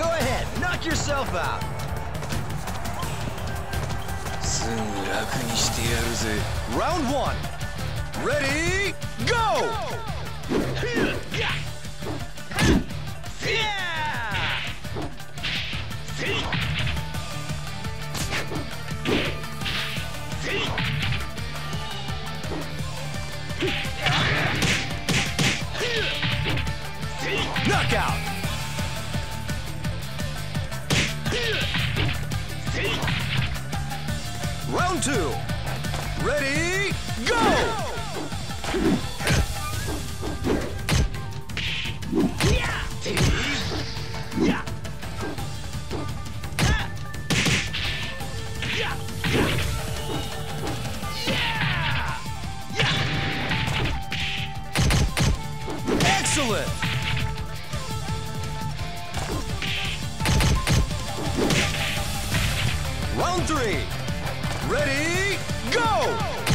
Go ahead, knock yourself out. すぐ楽にしてやるぜ。 Round one. Ready, go! Knockout! Round two. Ready, go! Excellent! Round three. Ready, go!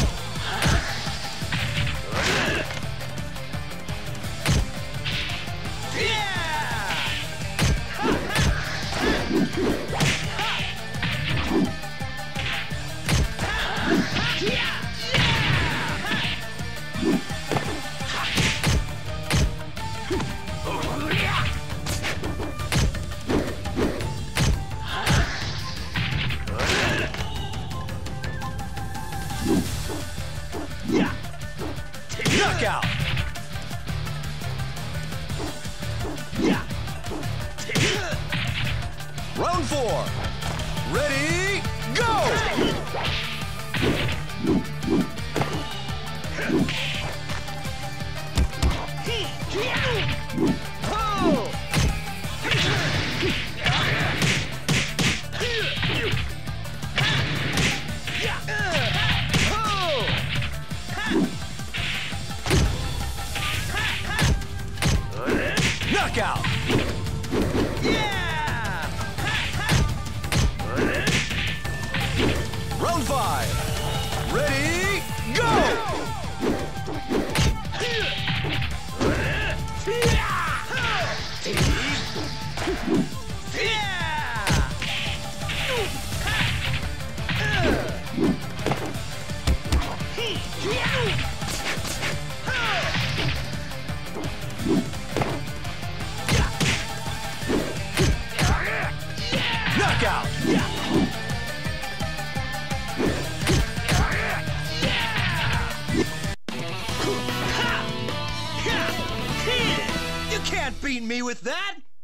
Knockout! Round four. Ready, go! Knockout! Yeah! Round five. Ready, go! Knockout! You can't beat me with that!